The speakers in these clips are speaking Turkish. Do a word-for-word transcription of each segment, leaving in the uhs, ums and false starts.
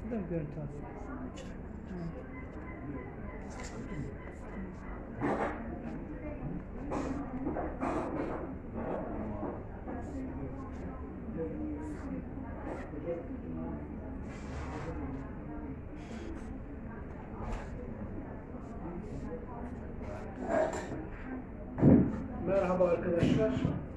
Burada mı görüntü var? Merhaba arkadaşlar.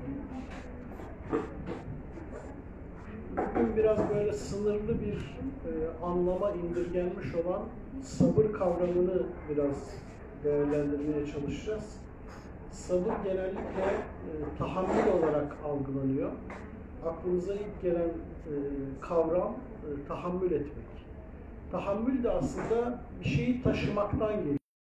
Bugün biraz böyle sınırlı bir e, anlama indirgenmiş olan sabır kavramını biraz değerlendirmeye çalışacağız. Sabır genellikle e, tahammül olarak algılanıyor. Aklımıza ilk gelen e, kavram e, tahammül etmek. Tahammül de aslında bir şeyi taşımaktan geliyor.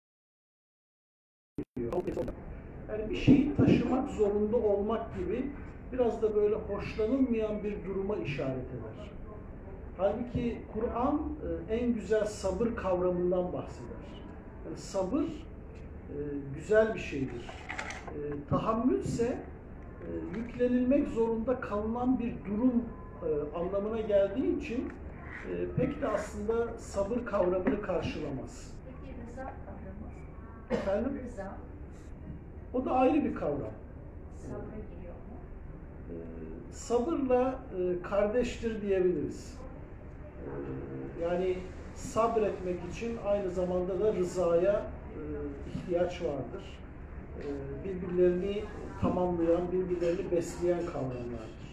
Yani bir şeyi taşımak zorunda olmak gibi biraz da böyle hoşlanılmayan bir duruma işaret eder. Halbuki Kur'an en güzel sabır kavramından bahseder. Yani sabır güzel bir şeydir. Tahammül ise yüklenilmek zorunda kalınan bir durum anlamına geldiği için pek de aslında sabır kavramını karşılamaz. Peki rıza kavramı? Efendim? Rıza. O da ayrı bir kavram. Sabra giriyor mu? Ee, sabırla e, kardeştir diyebiliriz. Ee, yani sabretmek için aynı zamanda da rızaya e, ihtiyaç vardır. Ee, birbirlerini tamamlayan, birbirlerini besleyen kavramlardır.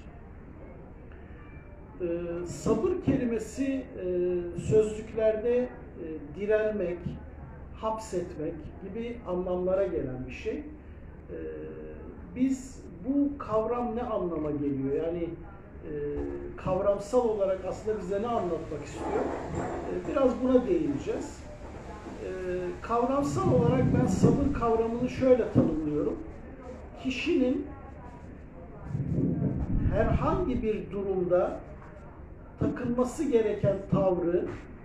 Ee, sabır kelimesi e, sözlüklerde e, direnmek, hapsetmek gibi anlamlara gelen bir şey. Ee, biz bu kavram ne anlama geliyor? Yani e, kavramsal olarak aslında bize ne anlatmak istiyor? E, biraz buna değineceğiz. E, kavramsal olarak ben sabır kavramını şöyle tanımlıyorum. Kişinin herhangi bir durumda takılması gereken tavrı,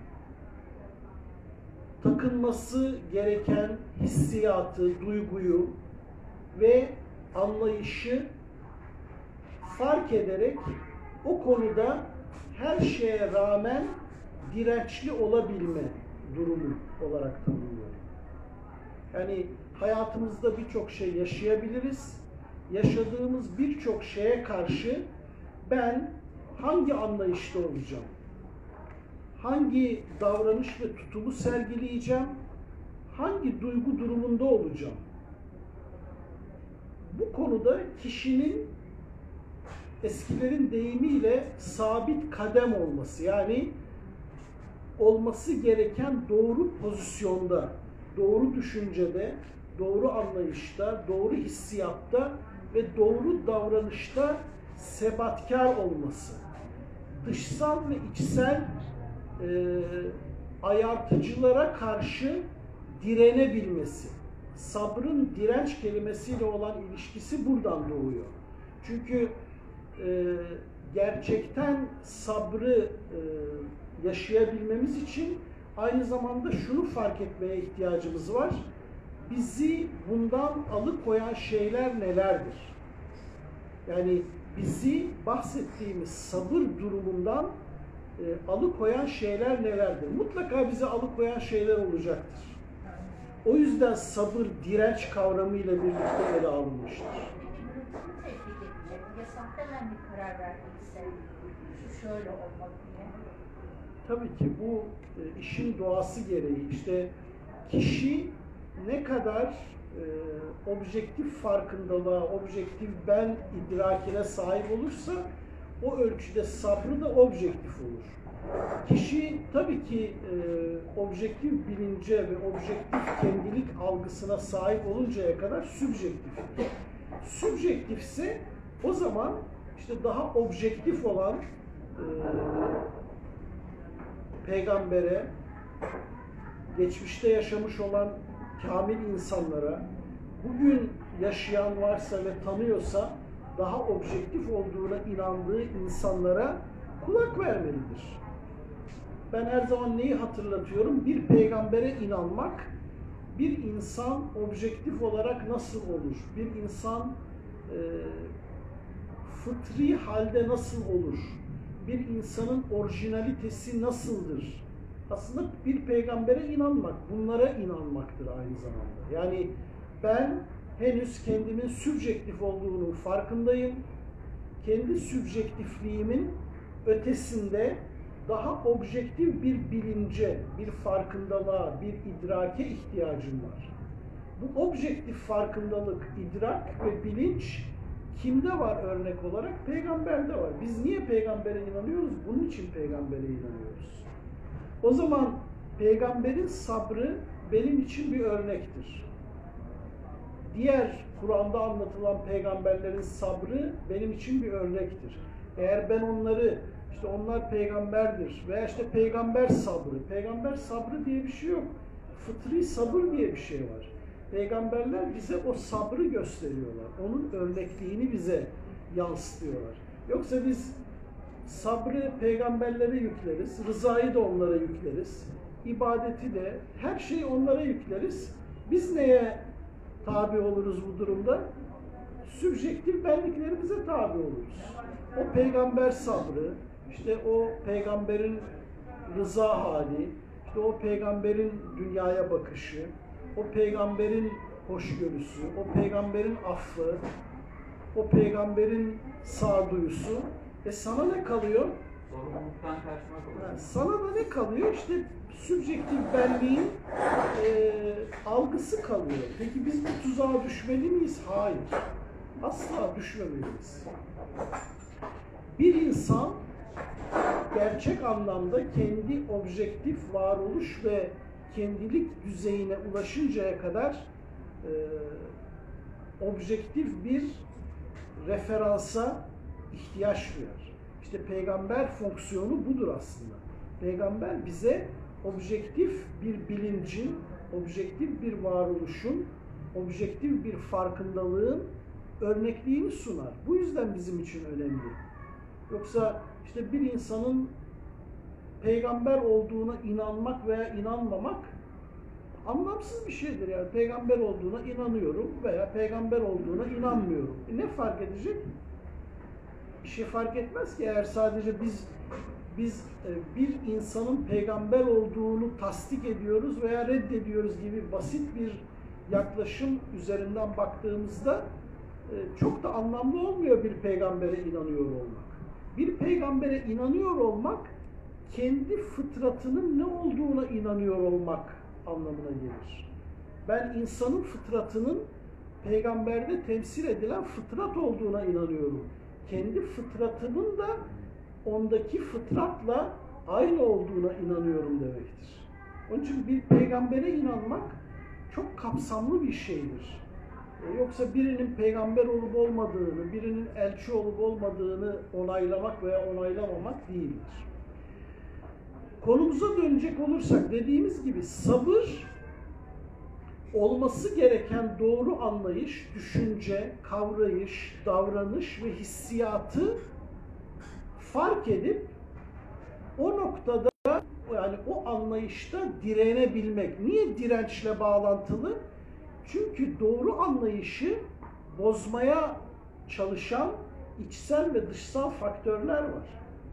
takılması gereken hissiyatı, duyguyu ve anlayışı fark ederek o konuda her şeye rağmen dirençli olabilme durumu olarak tanımlıyorum. Yani hayatımızda birçok şey yaşayabiliriz. Yaşadığımız birçok şeye karşı ben hangi anlayışta olacağım? Hangi davranış ve tutumu sergileyeceğim? Hangi duygu durumunda olacağım? Bu konuda kişinin eskilerin deyimiyle sabit kadem olması, yani olması gereken doğru pozisyonda, doğru düşüncede, doğru anlayışta, doğru hissiyatta ve doğru davranışta sebatkar olması, dışsal ve içsel e, ayartıcılara karşı direnebilmesi. Sabrın direnç kelimesiyle olan ilişkisi buradan doğuyor. Çünkü e, gerçekten sabrı e, yaşayabilmemiz için aynı zamanda şunu fark etmeye ihtiyacımız var. Bizi bundan alıkoyan şeyler nelerdir? Yani bizi bahsettiğimiz sabır durumundan e, alıkoyan şeyler nelerdir? Mutlaka bizi alıkoyan şeyler olacaktır. O yüzden sabır direnç kavramıyla birlikte ele alınmıştır. Ya sahten bir karar verdiyse şu şöyle olmalı diye. Tabii ki bu e, işin doğası gereği. İşte kişi ne kadar e, objektif farkındalığa, objektif ben idrakine sahip olursa o ölçüde sabrı da objektif olur. Kişi tabii ki e, objektif bilince ve objektif kendilik algısına sahip oluncaya kadar sübjektiftir. Sübjektifse o zaman işte daha objektif olan e, peygambere, geçmişte yaşamış olan kamil insanlara, bugün yaşayan varsa ve tanıyorsa daha objektif olduğuna inandığı insanlara kulak vermelidir. Ben her zaman neyi hatırlatıyorum? Bir peygambere inanmak, bir insan objektif olarak nasıl olur? Bir insan e, fıtri halde nasıl olur? bir insanın orijinalitesi nasıldır? Aslında bir peygambere inanmak, bunlara inanmaktır aynı zamanda. Yani ben henüz kendimin sübjektif olduğunun farkındayım. Kendi sübjektifliğimin ötesinde daha objektif bir bilince, bir farkındalığa, bir idrake ihtiyacım var. Bu objektif farkındalık, idrak ve bilinç kimde var örnek olarak? Peygamberde var. Biz niye peygambere inanıyoruz? Bunun için peygambere inanıyoruz. O zaman peygamberin sabrı benim için bir örnektir. Diğer Kur'an'da anlatılan peygamberlerin sabrı benim için bir örnektir. Eğer ben onları, işte onlar peygamberdir veya işte peygamber sabrı, peygamber sabrı diye bir şey yok. Fıtri sabır diye bir şey var. Peygamberler bize o sabrı gösteriyorlar. Onun örnekliğini bize yansıtıyorlar. Yoksa biz sabrı peygamberlere yükleriz, rızayı da onlara yükleriz, ibadeti de, her şeyi onlara yükleriz. Biz neye tabi oluruz bu durumda? Sübjektif benliklerimize tabi oluruz. O peygamber sabrı, işte o peygamberin rıza hali, işte o peygamberin dünyaya bakışı, o peygamberin hoşgörüsü, o peygamberin affı, o peygamberin sağduyusu. E sana ne kalıyor? Sorumluluktan kaçmak oluyor. Yani sana da ne kalıyor? İşte sübjektif benliğin e, algısı kalıyor. Peki biz bu tuzağa düşmeli miyiz? Hayır. Asla düşmemeliyiz. Bir insan gerçek anlamda kendi objektif varoluş ve kendilik düzeyine ulaşıncaya kadar e, objektif bir referansa ihtiyaç duyar. İşte peygamber fonksiyonu budur aslında. Peygamber bize objektif bir bilincin, objektif bir varoluşun, objektif bir farkındalığın örnekliğini sunar. Bu yüzden bizim için önemli. Yoksa işte bir insanın peygamber olduğuna inanmak veya inanmamak anlamsız bir şeydir. Yani peygamber olduğuna inanıyorum veya peygamber olduğuna inanmıyorum. E ne fark edecek? Bir şey fark etmez ki eğer sadece biz biz bir insanın peygamber olduğunu tasdik ediyoruz veya reddediyoruz gibi basit bir yaklaşım üzerinden baktığımızda çok da anlamlı olmuyor bir peygambere inanıyor olmak. Bir peygambere inanıyor olmak kendi fıtratının ne olduğuna inanıyor olmak anlamına gelir. Ben insanın fıtratının peygamberde temsil edilen fıtrat olduğuna inanıyorum. Kendi fıtratımın da ondaki fıtratla aynı olduğuna inanıyorum demektir. Onun için bir peygambere inanmak çok kapsamlı bir şeydir. Yoksa birinin peygamber olup olmadığını, birinin elçi olup olmadığını onaylamak veya onaylamamak değildir. Konumuza dönecek olursak dediğimiz gibi sabır olması gereken doğru anlayış, düşünce, kavrayış, davranış ve hissiyatı fark edip o noktada yani o anlayışta direnebilmek. Niye dirençle bağlantılı? Çünkü doğru anlayışı bozmaya çalışan içsel ve dışsal faktörler var.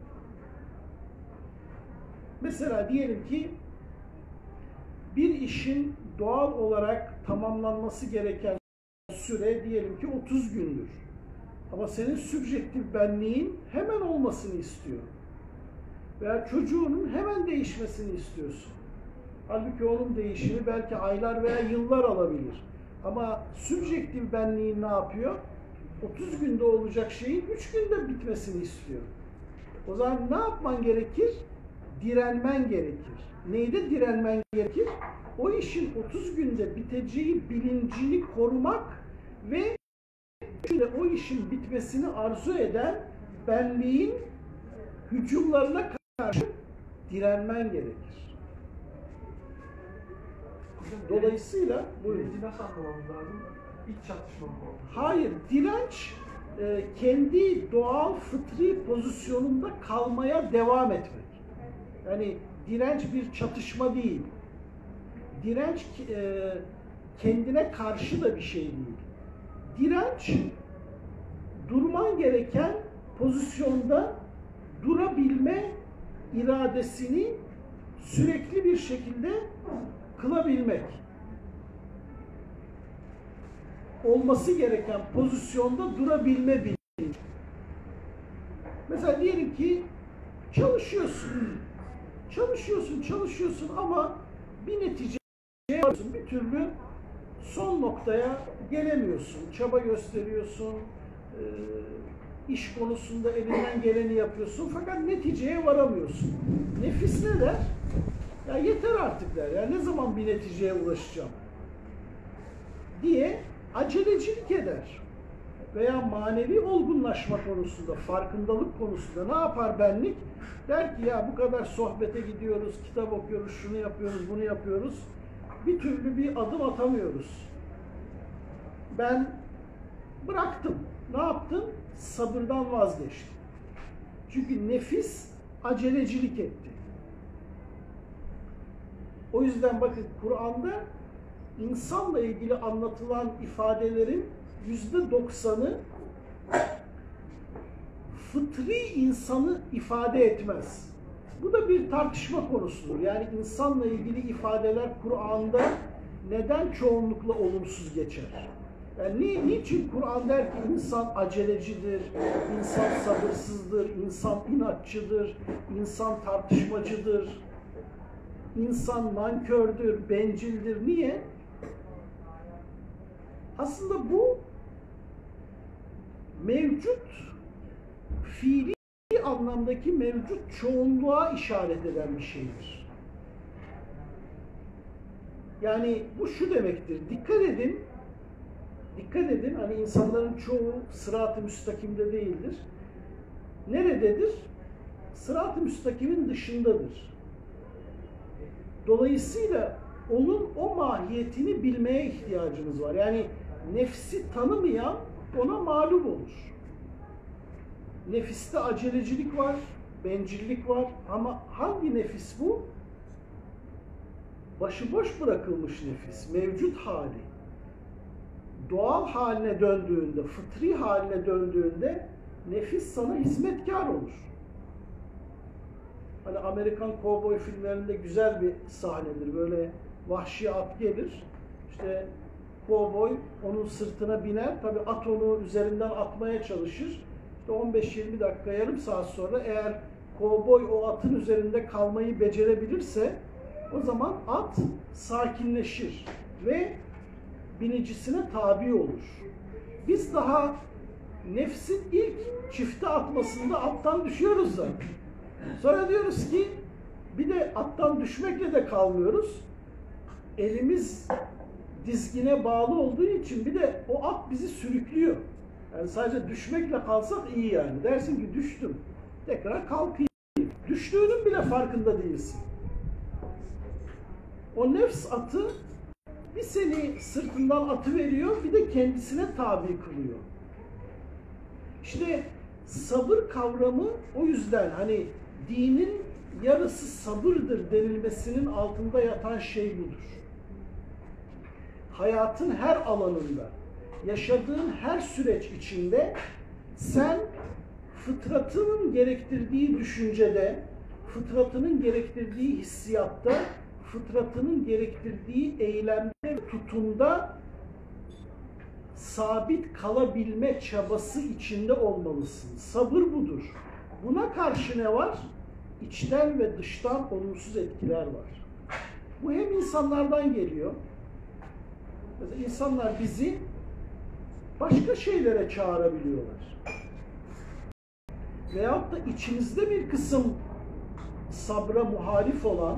Mesela diyelim ki bir işin doğal olarak tamamlanması gereken süre diyelim ki otuz gündür. Ama senin sübjektif benliğin hemen olmasını istiyor. Veya çocuğunun hemen değişmesini istiyorsun. Halbuki onun değişimi belki aylar veya yıllar alabilir. Ama sübjektif benliğin ne yapıyor? otuz günde olacak şeyin üç günde bitmesini istiyor. O zaman ne yapman gerekir? Direnmen gerekir. Neyde direnmen gerekir? O işin otuz günde biteceği bilincini korumak ve o işin bitmesini arzu eden benliğin hücumlarına karşı direnmen gerekir. Dolayısıyla bu Direnci nasıl anlamamız lazım? İç çatışma mı oldu? Hayır, direnç e, kendi doğal fıtri pozisyonunda kalmaya devam etmek. Yani direnç bir çatışma değil. Direnç e, kendine karşı da bir şey değil. Direnç durman gereken pozisyonda durabilme iradesini sürekli bir şekilde kılabilmek. Olması gereken pozisyonda durabilme bilinci. Mesela diyelim ki çalışıyorsun. Çalışıyorsun, çalışıyorsun ama bir neticeye varıyorsun. Bir türlü son noktaya gelemiyorsun. Çaba gösteriyorsun. E, iş konusunda elinden geleni yapıyorsun. Fakat neticeye varamıyorsun. Nefis ne der? Ya yeter artık der. Ya ne zaman bir neticeye ulaşacağım? Diye acelecilik eder. Veya manevi olgunlaşma konusunda, farkındalık konusunda ne yapar benlik? Der ki ya bu kadar sohbete gidiyoruz, kitap okuyoruz, şunu yapıyoruz, bunu yapıyoruz. Bir türlü bir adım atamıyoruz. Ben bıraktım. Ne yaptım? Sabırdan vazgeçtim. Çünkü nefis acelecilik etti. O yüzden bakın Kur'an'da insanla ilgili anlatılan ifadelerin yüzde doksanı fıtri insanı ifade etmez. Bu da bir tartışma konusudur. Yani insanla ilgili ifadeler Kur'an'da neden çoğunlukla olumsuz geçer? Yani ni, niçin Kur'an der ki insan acelecidir, insan sabırsızdır, insan inatçıdır, insan tartışmacıdır, insan nankördür, bencildir. Niye? Aslında bu mevcut, fiili anlamdaki mevcut çoğunluğa işaret eden bir şeydir. Yani bu şu demektir, dikkat edin, dikkat edin, hani insanların çoğu sırat-ı müstakimde değildir. Nerededir? Sırat-ı müstakimin dışındadır. Dolayısıyla onun o mahiyetini bilmeye ihtiyacımız var. Yani nefsi tanımayan ona mağlup olur. Nefiste acelecilik var, bencillik var ama hangi nefis bu? Başıboş bırakılmış nefis, mevcut hali. Doğal haline döndüğünde, fıtri haline döndüğünde nefis sana hizmetkar olur. Hani Amerikan kovboy filmlerinde güzel bir sahnedir. Böyle vahşi at gelir. İşte kovboy onun sırtına biner. Tabii at onu üzerinden atmaya çalışır. İşte on beş yirmi dakika, yarım saat sonra eğer kovboy o atın üzerinde kalmayı becerebilirse o zaman at sakinleşir ve binicisine tabi olur. Biz daha nefsin ilk çifte atmasında attan düşüyoruz zaten. Sonra diyoruz ki bir de attan düşmekle de kalmıyoruz. Elimiz dizgine bağlı olduğu için bir de o at bizi sürüklüyor. Yani sadece düşmekle kalsak iyi yani. Dersin ki düştüm. Tekrar kalkayım. Düştüğünün bile farkında değilsin. O nefs atı bir seni sırtından atıveriyor, bir de kendisine tabi kılıyor. İşte sabır kavramı o yüzden hani dinin yarısı sabırdır denilmesinin altında yatan şey budur. Hayatın her alanında, yaşadığın her süreç içinde sen fıtratının gerektirdiği düşüncede, fıtratının gerektirdiği hissiyatta, fıtratının gerektirdiği eylemde ve tutumda sabit kalabilme çabası içinde olmalısın. Sabır budur. Buna karşı ne var? İçten ve dıştan olumsuz etkiler var. Bu hem insanlardan geliyor. Mesela insanlar bizi başka şeylere çağırabiliyorlar. Veyahut da içimizde bir kısım sabra muhalif olan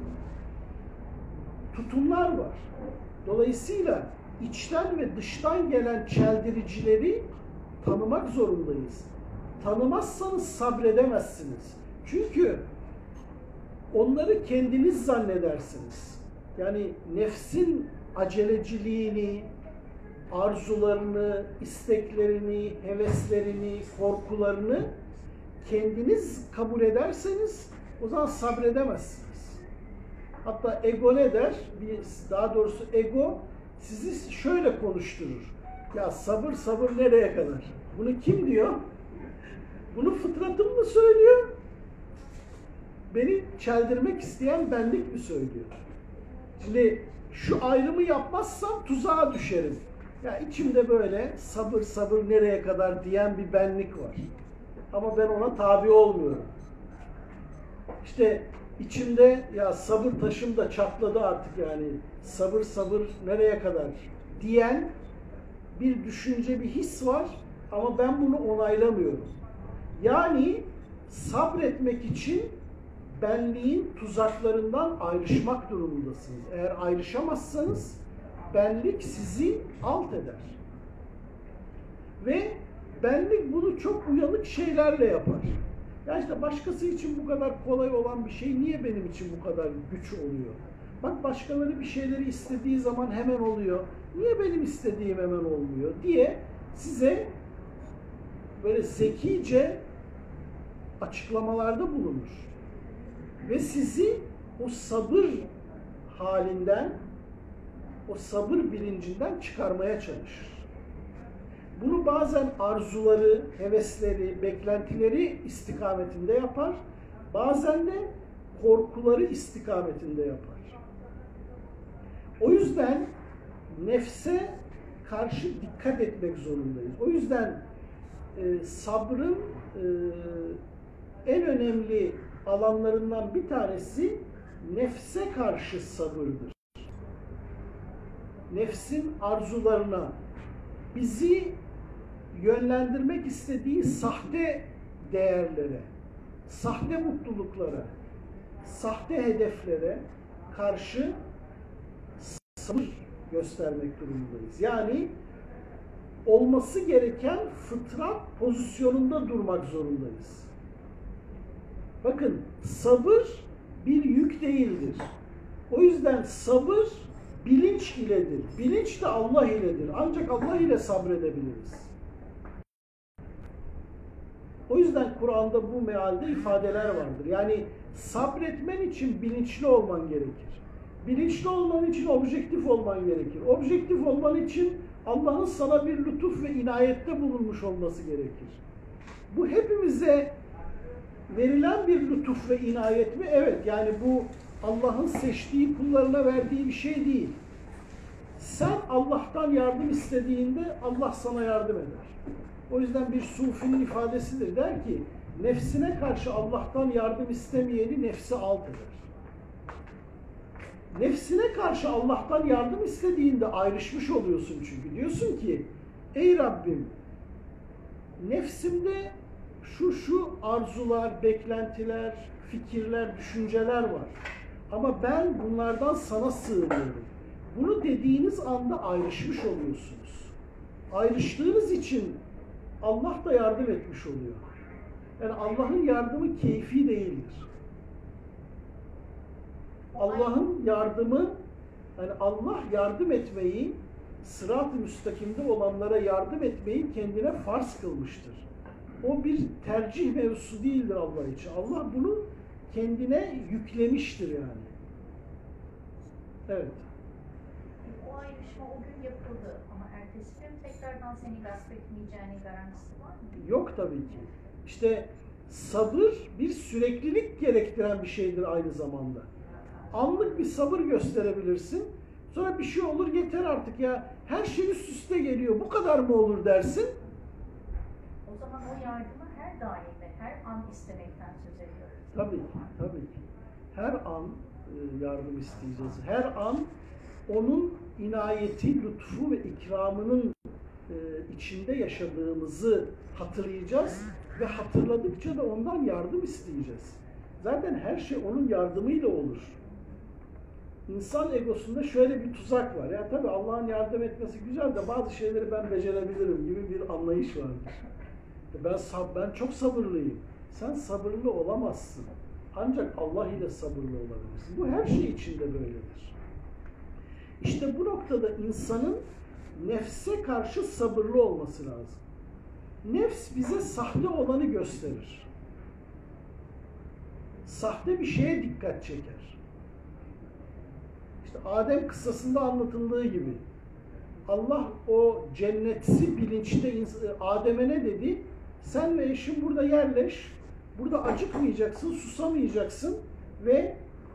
tutumlar var. Dolayısıyla içten ve dıştan gelen çeldiricileri tanımak zorundayız. Tanımazsanız sabredemezsiniz. Çünkü onları kendiniz zannedersiniz. Yani nefsin aceleciliğini, arzularını, isteklerini, heveslerini, korkularını kendiniz kabul ederseniz o zaman sabredemezsiniz. Hatta ego ne der? Bir, daha doğrusu ego sizi şöyle konuşturur. Ya sabır sabır nereye kadar? Bunu kim diyor? Bunu fıtratım mı söylüyor? Beni çeldirmek isteyen benlik mi söylüyor? Şimdi şu ayrımı yapmazsam tuzağa düşerim. Ya içimde böyle sabır sabır nereye kadar diyen bir benlik var. Ama ben ona tabi olmuyorum. İşte içimde ya sabır taşım da çatladı artık yani sabır sabır nereye kadar diyen bir düşünce, bir his var ama ben bunu onaylamıyorum. Yani sabretmek için benliğin tuzaklarından ayrışmak durumundasınız. Eğer ayrışamazsanız benlik sizi alt eder. Ve benlik bunu çok uyanık şeylerle yapar. Ya işte başkası için bu kadar kolay olan bir şey niye benim için bu kadar güç oluyor? Bak başkaları bir şeyleri istediği zaman hemen oluyor. Niye benim istediğim hemen olmuyor diye size böyle zekice açıklamalarda bulunur. Ve sizi o sabır halinden, o sabır bilincinden çıkarmaya çalışır. Bunu bazen arzuları, hevesleri, beklentileri istikametinde yapar. Bazen de korkuları istikametinde yapar. O yüzden nefse karşı dikkat etmek zorundayız. O yüzden e, sabrın e, en önemli alanlarından bir tanesi nefse karşı sabırdır. Nefsin arzularına, bizi yönlendirmek istediği sahte değerlere, sahte mutluluklara, sahte hedeflere karşı sabır göstermek durumundayız. Yani olması gereken fıtrat pozisyonunda durmak zorundayız. Bakın sabır bir yük değildir. O yüzden sabır bilinç iledir. Bilinç de Allah iledir. Ancak Allah ile sabredebiliriz. O yüzden Kur'an'da bu mealde ifadeler vardır. Yani sabretmen için bilinçli olman gerekir. Bilinçli olman için objektif olman gerekir. Objektif olman için Allah'ın sana bir lütuf ve inayette bulunmuş olması gerekir. Bu hepimize verilen bir lütuf ve inayet mi? Evet. Yani bu Allah'ın seçtiği kullarına verdiği bir şey değil. Sen Allah'tan yardım istediğinde Allah sana yardım eder. O yüzden bir sufinin ifadesidir. Der ki, nefsine karşı Allah'tan yardım istemeyeni nefsi alt eder. Nefsine karşı Allah'tan yardım istediğinde ayrışmış oluyorsun çünkü. Diyorsun ki, ey Rabbim, nefsimde şu şu arzular, beklentiler, fikirler, düşünceler var. Ama ben bunlardan sana sığınıyorum. Bunu dediğiniz anda ayrışmış oluyorsunuz. Ayrıştığınız için Allah da yardım etmiş oluyor. Yani Allah'ın yardımı keyfi değildir. Allah'ın yardımı, yani Allah yardım etmeyi, sırat-ı müstakimde olanlara yardım etmeyi kendine farz kılmıştır. O bir tercih mevzusu değildir Allah için. Allah bunu kendine yüklemiştir yani. Evet. O ayrışma o gün yapıldı ama ertesi gün tekrardan seni gasp etmeyeceğinin garantisi var mı? Yok tabii ki. İşte sabır bir süreklilik gerektiren bir şeydir aynı zamanda. Anlık bir sabır gösterebilirsin. Sonra bir şey olur, yeter artık ya. Her şey üst üste geliyor. Bu kadar mı olur dersin? O zaman o yardımı her daim ve her an istemekten söz ediyoruz. Tabii ki, tabii ki. Her an e, yardım isteyeceğiz. Her an onun inayeti, lütfu ve ikramının e, içinde yaşadığımızı hatırlayacağız ve hatırladıkça da ondan yardım isteyeceğiz. Zaten her şey onun yardımıyla olur. İnsan egosunda şöyle bir tuzak var. Ya tabii Allah'ın yardım etmesi güzel de bazı şeyleri ben becerebilirim gibi bir anlayış vardır. Ben ben çok sabırlıyım. Sen sabırlı olamazsın. Ancak Allah ile sabırlı olabilirsin. Bu her şey içinde böyledir. İşte bu noktada insanın nefse karşı sabırlı olması lazım. Nefs bize sahte olanı gösterir. Sahte bir şeye dikkat çeker. İşte Adem kıssasında anlatıldığı gibi Allah o cennetsi bilinçte Adem'e ne dedi? Sen ve eşin burada yerleş. Burada acıkmayacaksın, susamayacaksın ve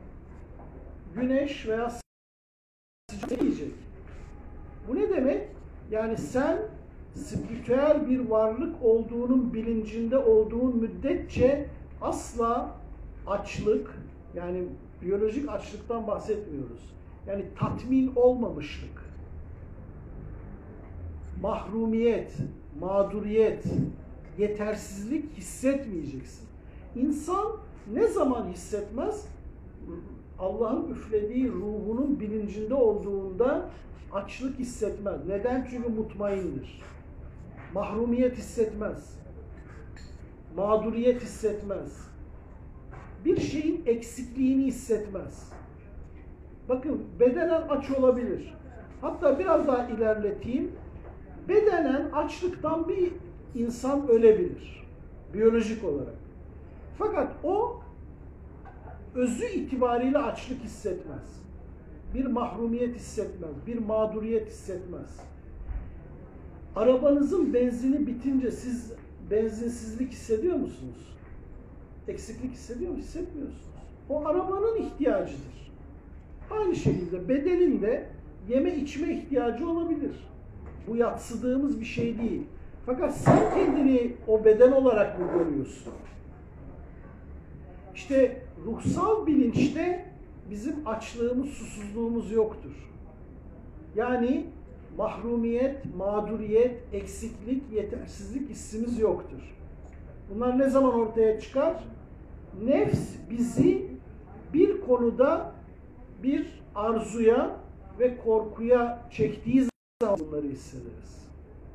güneş veya sıcak yiyecek. Bu ne demek? Yani sen spiritüel bir varlık olduğunun bilincinde olduğun müddetçe asla açlık, yani biyolojik açlıktan bahsetmiyoruz. Yani tatmin olmamışlık, mahrumiyet, mağduriyet, yetersizlik hissetmeyeceksin. İnsan ne zaman hissetmez? Allah'ın üflediği ruhunun bilincinde olduğunda açlık hissetmez. Neden? Çünkü mutmaindir. Mahrumiyet hissetmez. Mağduriyet hissetmez. Bir şeyin eksikliğini hissetmez. Bakın, bedenen aç olabilir. Hatta biraz daha ilerleteyim. Bedenen açlıktan bir insan ölebilir. Biyolojik olarak. Fakat o özü itibariyle açlık hissetmez. Bir mahrumiyet hissetmez. Bir mağduriyet hissetmez. Arabanızın benzini bitince siz benzinsizlik hissediyor musunuz? Eksiklik hissediyor musunuz? Hissetmiyorsunuz. O arabanın ihtiyacıdır. Aynı şekilde bedenin de yeme içme ihtiyacı olabilir. Bu yadsıdığımız bir şey değil. Fakat sen kendini o beden olarak mı görüyorsun? İşte ruhsal bilinçte bizim açlığımız, susuzluğumuz yoktur. Yani mahrumiyet, mağduriyet, eksiklik, yetersizlik hissimiz yoktur. Bunlar ne zaman ortaya çıkar? Nefs bizi bir konuda bir arzuya ve korkuya çektiği zaman bunları hissederiz.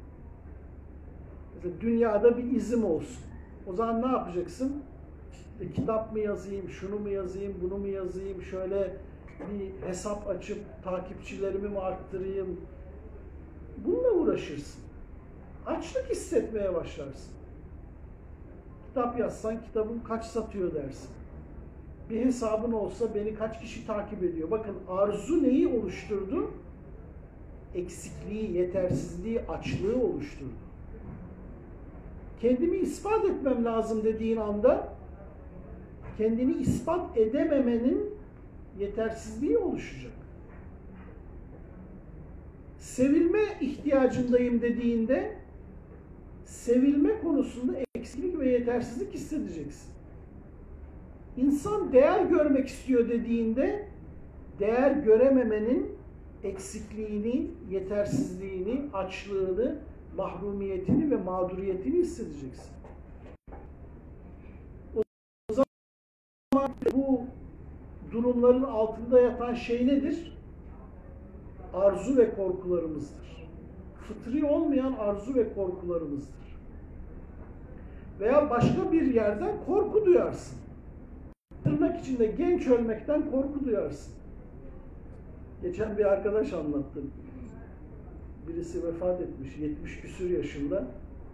Mesela dünyada bir izim olsun. O zaman ne yapacaksın? E, kitap mı yazayım, şunu mu yazayım, bunu mu yazayım, şöyle bir hesap açıp takipçilerimi mi arttırayım? Bununla uğraşırsın. Açlık hissetmeye başlarsın. Kitap yazsan kitabım kaç satıyor dersin. Bir hesabın olsa beni kaç kişi takip ediyor? Bakın, arzu neyi oluşturdu? Eksikliği, yetersizliği, açlığı oluşturdu. Kendimi ispat etmem lazım dediğin anda kendini ispat edememenin yetersizliği oluşacak. Sevilme ihtiyacındayım dediğinde sevilme konusunda eksiklik ve yetersizlik hissedeceksin. İnsan değer görmek istiyor dediğinde değer görememenin eksikliğini, yetersizliğini, açlığını, mahrumiyetini ve mağduriyetini hissedeceksin. O zaman bu durumların altında yatan şey nedir? Arzu ve korkularımızdır. Fıtri olmayan arzu ve korkularımızdır. Veya başka bir yerden korku duyarsın. Tırnak içinde genç ölmekten korku duyarsın. Geçen bir arkadaş anlattı. Birisi vefat etmiş yetmiş küsur yaşında.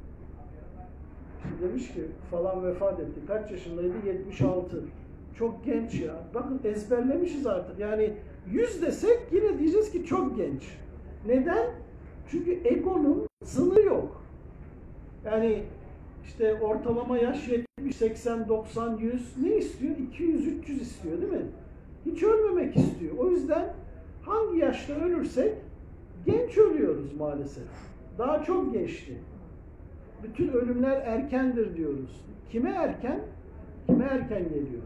Şimdi demiş ki falan vefat etti. Kaç yaşındaydı? yetmiş altı. Çok genç ya. Bakın ezberlemişiz artık. Yani yüz desek yine diyeceğiz ki çok genç. Neden? Çünkü egonun sınırı yok. Yani işte ortalama yaş yetmiş, seksen, doksan, yüz ne istiyor? iki yüz, üç yüz istiyor değil mi? Hiç ölmemek istiyor. O yüzden hangi yaşta ölürsek genç ölüyoruz maalesef. Daha çok geçti. Bütün ölümler erkendir diyoruz. Kime erken? Kime erken geliyor?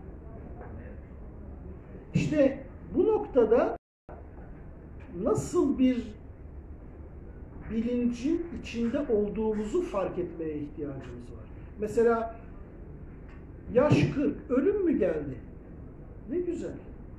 İşte bu noktada nasıl bir bilincin içinde olduğumuzu fark etmeye ihtiyacımız var. Mesela yaş kırk, ölüm mü geldi? Ne güzel.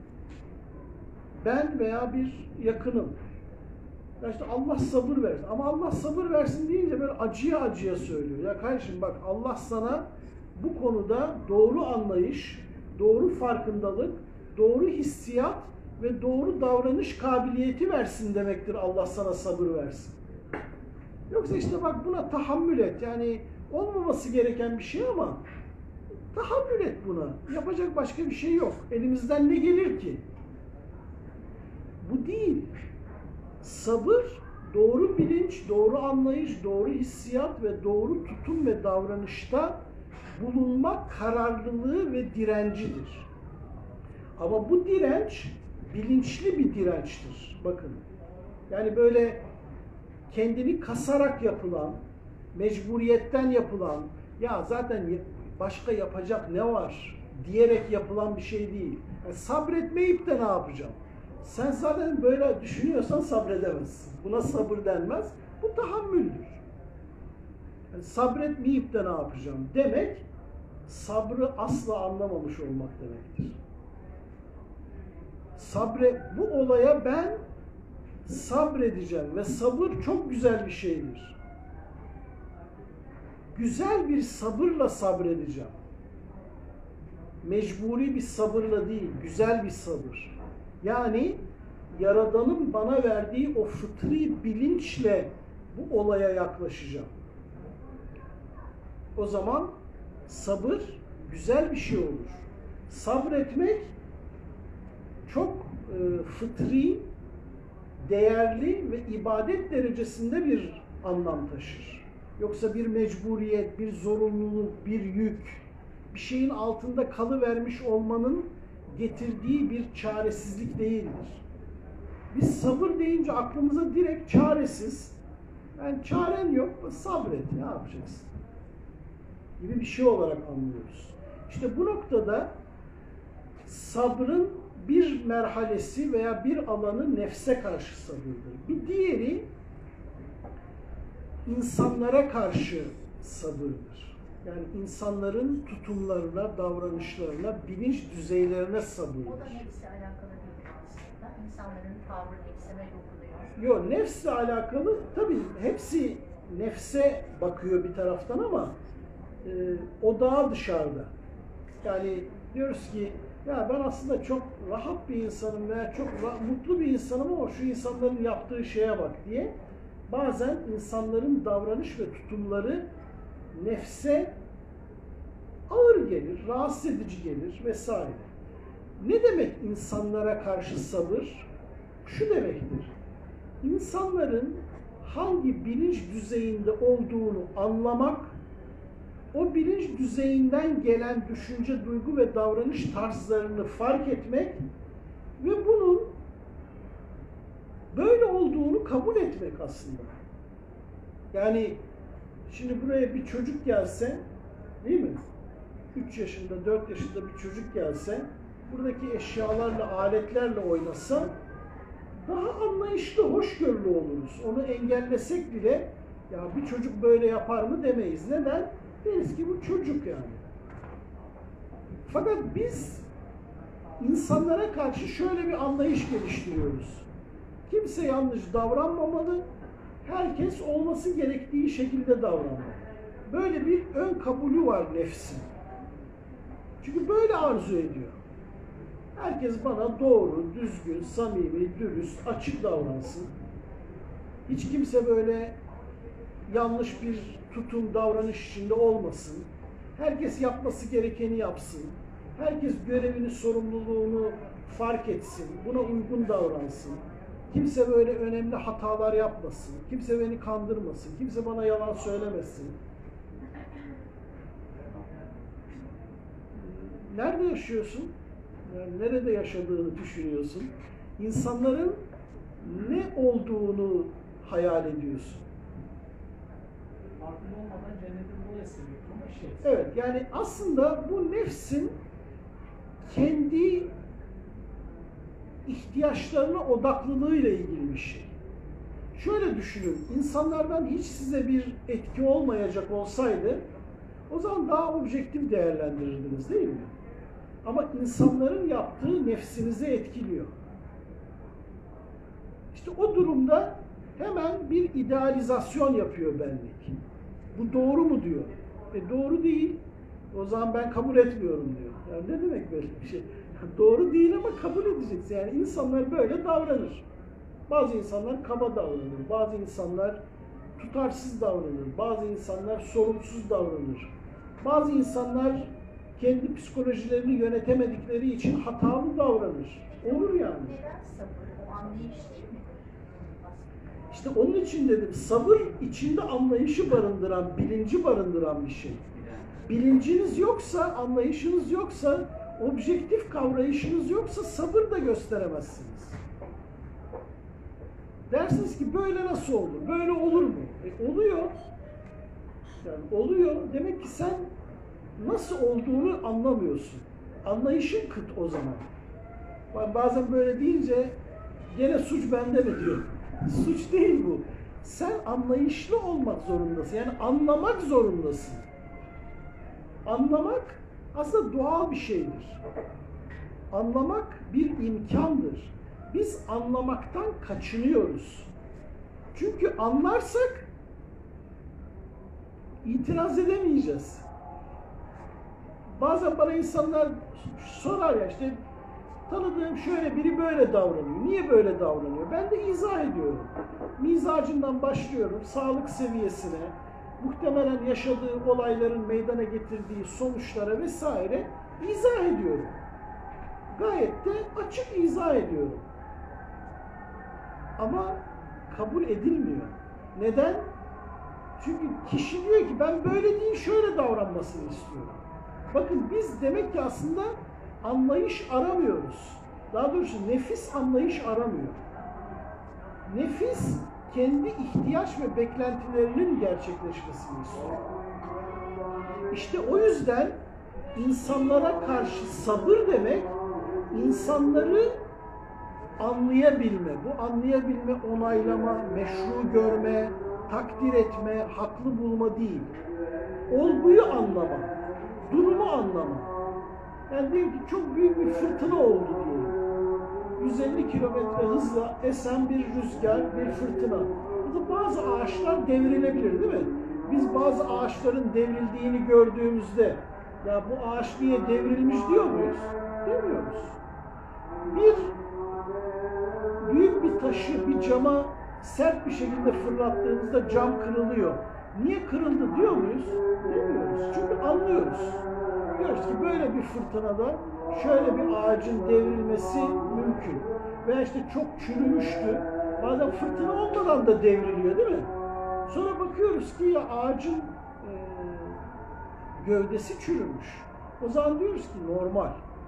Ben veya bir yakınım. Ya işte Allah sabır versin. Ama Allah sabır versin deyince böyle acıya acıya söylüyor. Ya kardeşim bak, Allah sana bu konuda doğru anlayış, doğru farkındalık, doğru hissiyat ve doğru davranış kabiliyeti versin demektir, Allah sana sabır versin. Yoksa işte bak buna tahammül et. Yani olmaması gereken bir şey ama tahammül et buna. Yapacak başka bir şey yok. Elimizden ne gelir ki? Bu değil. Sabır doğru bilinç, doğru anlayış, doğru hissiyat ve doğru tutum ve davranışta bulunma kararlılığı ve direncidir. Ama bu direnç bilinçli bir dirençtir. Bakın. Yani böyle kendini kasarak yapılan, mecburiyetten yapılan, ya zaten başka yapacak ne var diyerek yapılan bir şey değil. Yani sabretmeyip de ne yapacağım? Sen zaten böyle düşünüyorsan sabredemezsin. Buna sabır denmez. Bu tahammüldür. Yani sabretmeyip de ne yapacağım demek, sabrı asla anlamamış olmak demektir. Sabre, bu olaya ben sabredeceğim ve sabır çok güzel bir şeydir. Güzel bir sabırla sabredeceğim. Mecburi bir sabırla değil, güzel bir sabır. Yani Yaradan'ın bana verdiği o fıtri bilinçle bu olaya yaklaşacağım. O zaman sabır güzel bir şey olur. Sabretmek çok e, fıtri, değerli ve ibadet derecesinde bir anlam taşır. Yoksa bir mecburiyet, bir zorunluluk, bir yük, bir şeyin altında kalıvermiş olmanın getirdiği bir çaresizlik değildir. Biz sabır deyince aklımıza direkt çaresiz, yani çaren yok, sabret, ne yapacaksın gibi bir şey olarak anlıyoruz. İşte bu noktada sabrın bir merhalesi veya bir alanı nefse karşı sabırdır. Bir diğeri insanlara karşı sabırdır. Yani insanların tutumlarına, davranışlarına, bilinç düzeylerine sabırdır. O da nefsle alakalı değil aslında. İnsanların tavrı nefsime dokunuyor. Yok, nefsle alakalı tabii hepsi nefse bakıyor bir taraftan ama e, o daha dışarıda. Yani diyoruz ki ya ben aslında çok rahat bir insanım veya çok mutlu bir insanım ama şu insanların yaptığı şeye bak diye bazen insanların davranış ve tutumları nefse ağır gelir, rahatsız edici gelir vesaire. Ne demek insanlara karşı sabır? Şu demektir. İnsanların hangi bilinç düzeyinde olduğunu anlamak, o bilinç düzeyinden gelen düşünce, duygu ve davranış tarzlarını fark etmek ve bunun böyle olduğunu kabul etmek aslında. Yani şimdi buraya bir çocuk gelse, değil mi? üç yaşında, dört yaşında bir çocuk gelse, buradaki eşyalarla, aletlerle oynasa daha anlayışlı, hoşgörülü oluruz. Onu engellesek bile ya bir çocuk böyle yapar mı demeyiz. Neden? Deriz ki bu çocuk yani. Fakat biz insanlara karşı şöyle bir anlayış geliştiriyoruz. Kimse yanlış davranmamalı, herkes olması gerektiği şekilde davranmalı. Böyle bir ön kabulü var nefsin. Çünkü böyle arzu ediyor. Herkes bana doğru, düzgün, samimi, dürüst, açık davransın. Hiç kimse böyle yanlış bir tutum, davranış içinde olmasın. Herkes yapması gerekeni yapsın. Herkes görevini, sorumluluğunu fark etsin. Buna uygun davransın. Kimse böyle önemli hatalar yapmasın. Kimse beni kandırmasın. Kimse bana yalan söylemesin. Nerede yaşıyorsun? Yani nerede yaşadığını düşünüyorsun. İnsanların ne olduğunu hayal ediyorsun. Farkında olmadan cennetin buraya seviyor ama şey. Evet, yani aslında bu nefsin kendi ihtiyaçlarına odaklılığıyla ilgili bir şey. Şöyle düşünün, insanlardan hiç size bir etki olmayacak olsaydı o zaman daha objektif değerlendirirdiniz değil mi? Ama insanların yaptığı nefsinizi etkiliyor. İşte o durumda hemen bir idealizasyon yapıyor benlik. Bu doğru mu diyor. E doğru değil. O zaman ben kabul etmiyorum diyor. Yani ne demek böyle bir şey? Doğru değil ama kabul edeceksin. Yani insanlar böyle davranır. Bazı insanlar kaba davranır. Bazı insanlar tutarsız davranır. Bazı insanlar sorumsuz davranır. Bazı insanlar kendi psikolojilerini yönetemedikleri için hatalı davranır. Olur yani. Neden sabır? O anlayış değil mi? İşte onun için dedim, sabır içinde anlayışı barındıran, bilinci barındıran bir şey. Bilinciniz yoksa, anlayışınız yoksa, objektif kavrayışınız yoksa sabır da gösteremezsiniz. Dersiniz ki böyle nasıl olur, böyle olur mu? E oluyor. Yani oluyor. Demek ki sen nasıl olduğunu anlamıyorsun. Anlayışın kıt o zaman. Bazen böyle deyince gene suç bende mi diyor. Suç değil bu. Sen anlayışlı olmak zorundasın. Yani anlamak zorundasın. Anlamak aslında doğal bir şeydir. Anlamak bir imkandır. Biz anlamaktan kaçınıyoruz. Çünkü anlarsak itiraz edemeyeceğiz. Bazen bana insanlar sorar ya işte tanıdığım şöyle biri böyle davranıyor. Niye böyle davranıyor? Ben de izah ediyorum. Mizacından başlıyorum sağlık seviyesine, muhtemelen yaşadığı olayların meydana getirdiği sonuçlara vesaire izah ediyorum. Gayet de açık izah ediyorum. Ama kabul edilmiyor. Neden? Çünkü kişi diyor ki ben böyle değil şöyle davranmasını istiyorum. Bakın biz demek ki aslında anlayış aramıyoruz. Daha doğrusu nefis anlayış aramıyor. Nefis kendi ihtiyaç ve beklentilerinin gerçekleşmesini istiyor. İşte o yüzden insanlara karşı sabır demek, insanları anlayabilme, bu anlayabilme, onaylama, meşru görme, takdir etme, haklı bulma değil. Olguyu anlama, durumu anlama. Yani diyelim ki çok büyük bir fırtına oldu diyelim. yüz elli kilometre hızla esen bir rüzgar, bir fırtına. Burada bazı ağaçlar devrilebilir değil mi? Biz bazı ağaçların devrildiğini gördüğümüzde ya bu ağaç niye devrilmiş diyor muyuz? Demiyoruz. Bir büyük bir taşı bir cama sert bir şekilde fırlattığımızda cam kırılıyor. Niye kırıldı diyor muyuz? Demiyoruz. Çünkü anlıyoruz. Diyoruz ki böyle bir fırtınada şöyle bir ağacın devrilmesi mümkün. Veya işte çok çürümüştü. Bazen fırtına olmadan da devriliyor değil mi? Sonra bakıyoruz ki ya ağacın e, gövdesi çürümüş. O zaman diyoruz ki normal.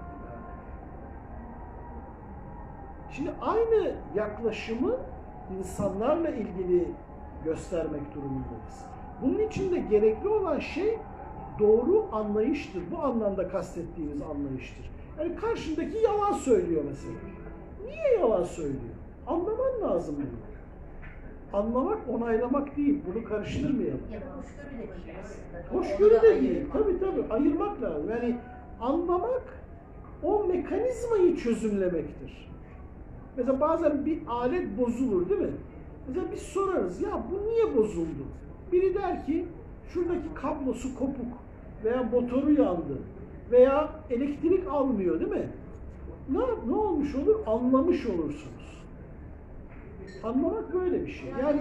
Şimdi aynı yaklaşımı insanlarla ilgili göstermek durumundayız. Bunun için de gerekli olan şey doğru anlayıştır. Bu anlamda kastettiğimiz anlayıştır. Yani karşındaki yalan söylüyor mesela. Niye yalan söylüyor? Anlaman lazım bunu. Anlamak, onaylamak değil. Bunu karıştırmayalım. Ya da hoşgörü de değil aslında. Hoşgörü de değil. Tabii tabii. Ayırmak lazım. Yani anlamak o mekanizmayı çözümlemektir. Mesela bazen bir alet bozulur değil mi? Mesela biz sorarız ya bu niye bozuldu? Biri der ki şuradaki kablosu kopuk veya motoru yandı veya elektrik almıyor değil mi? Ne, ne olmuş olur? Anlamış olursunuz. Anlamak böyle bir şey. Yani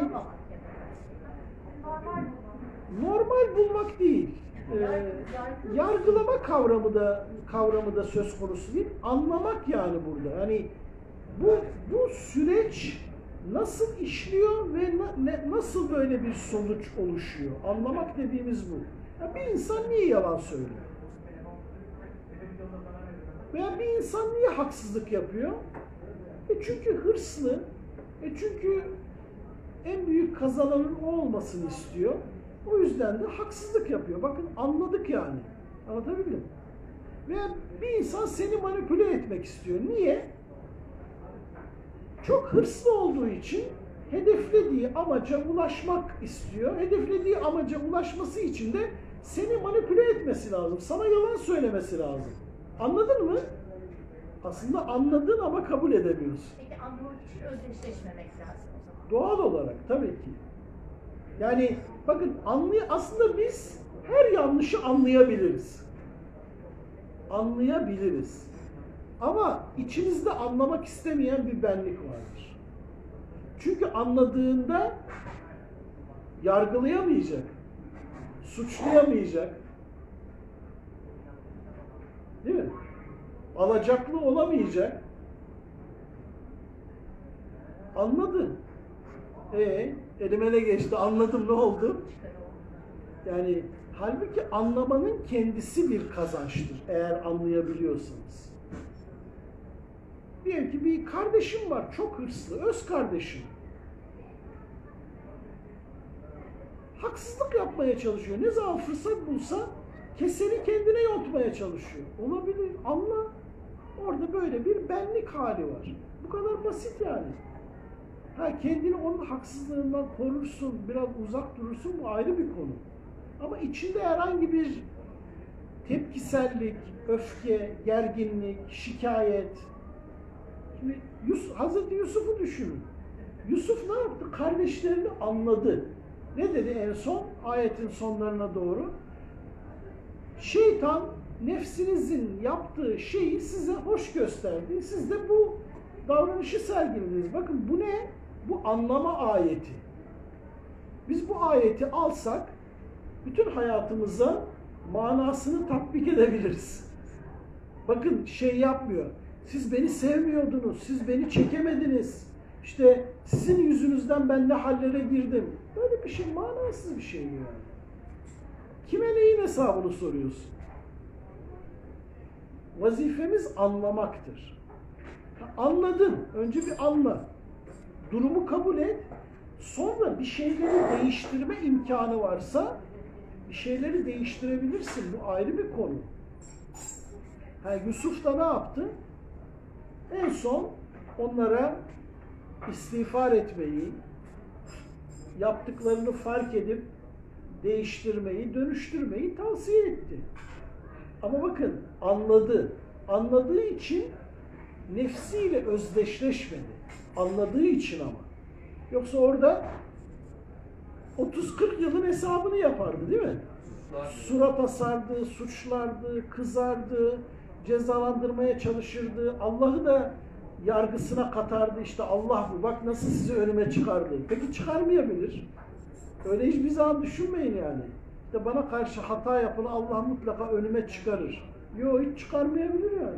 normal bulmak değil. Ee, yargılama kavramı da kavramı da söz konusu değil. Anlamak yani burada. Yani bu bu süreç nasıl işliyor ve na, ne, nasıl böyle bir sonuç oluşuyor? Anlamak dediğimiz bu. Ya bir insan niye yalan söylüyor? Veya bir insan niye haksızlık yapıyor? E çünkü hırslı. E çünkü en büyük kazananın o olmasını istiyor. O yüzden de haksızlık yapıyor. Bakın anladık yani. Anlatabildim mi? Veya bir insan seni manipüle etmek istiyor. Niye? Çok hırslı olduğu için hedeflediği amaca ulaşmak istiyor. Hedeflediği amaca ulaşması için de seni manipüle etmesi lazım. Sana yalan söylemesi lazım. Anladın mı? Aslında anladın ama kabul edemiyorsun. Peki anlamak için özdeşleşmemek lazım o zaman. Doğal olarak tabii ki. Yani bakın anlay aslında biz her yanlışı anlayabiliriz. Anlayabiliriz. Ama içimizde anlamak istemeyen bir benlik vardır. Çünkü anladığında yargılayamayacak, suçlayamayacak, değil mi? Alacaklı olamayacak. Anladı. E elime ne geçti? Anladım, ne oldu? Yani halbuki anlamanın kendisi bir kazançtır eğer anlayabiliyorsanız. Diyelim ki bir kardeşim var, çok hırslı, öz kardeşim. Haksızlık yapmaya çalışıyor. Ne zaman fırsat bulsa keseni kendine yontmaya çalışıyor. Olabilir, anla. Orada böyle bir benlik hali var. Bu kadar basit yani. Ha, kendini onun haksızlığından korursun, biraz uzak durursun, bu ayrı bir konu. Ama içinde herhangi bir tepkisellik, öfke, gerginlik, şikayet. Şimdi Yusuf, Hazreti Yusuf'u düşünün. Yusuf ne yaptı? Kardeşlerini anladı. Ne dedi en son? Ayetin sonlarına doğru. Şeytan nefsinizin yaptığı şeyi size hoş gösterdi. Siz de bu davranışı sergilediniz. Bakın bu ne? Bu anlama ayeti. Biz bu ayeti alsak bütün hayatımıza manasını tatbik edebiliriz. Bakın şey yapmıyor. Siz beni sevmiyordunuz, siz beni çekemediniz. İşte sizin yüzünüzden ben ne hallere girdim. Böyle bir şey, manasız bir şey mi yani? Kime neyin hesabını soruyorsun? Vazifemiz anlamaktır. Anladın, önce bir anla. Durumu kabul et. Sonra bir şeyleri değiştirme imkanı varsa bir şeyleri değiştirebilirsin. Bu ayrı bir konu. Ha, Yusuf da ne yaptı? En son onlara istiğfar etmeyi, yaptıklarını fark edip değiştirmeyi, dönüştürmeyi tavsiye etti. Ama bakın anladı. Anladığı için nefsiyle özdeşleşmedi. Anladığı için ama. Yoksa orada otuz kırk yılın hesabını yapardı değil mi? Surat asardı, suçlardı, kızardı, cezalandırmaya çalışırdı. Allah'ı da yargısına katardı. İşte Allah bu, bak nasıl sizi önüme çıkardı. Peki çıkarmayabilir. Öyle hiçbir zaman düşünmeyin yani. İşte bana karşı hata yapanı Allah mutlaka önüme çıkarır. Yok, hiç çıkarmayabilir yani.